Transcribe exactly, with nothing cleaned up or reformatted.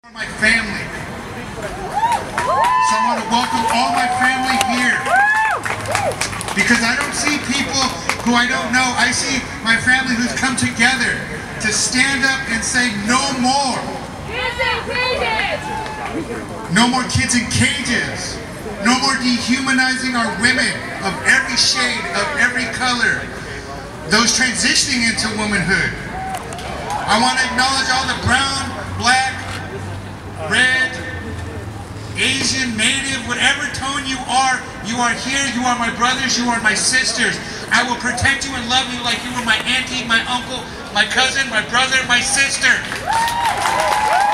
My family. So I want to welcome all my family here. Because I don't see people who I don't know. I see my family who's come together to stand up and say no more. Kids in cages! No more kids in cages. No more dehumanizing our women of every shade, of every color. Those transitioning into womanhood. I want to acknowledge all the brown, black, red, Asian, native, whatever tone you are, you are here, you are my brothers, you are my sisters. I will protect you and love you like you were my auntie, my uncle, my cousin, my brother, my sister.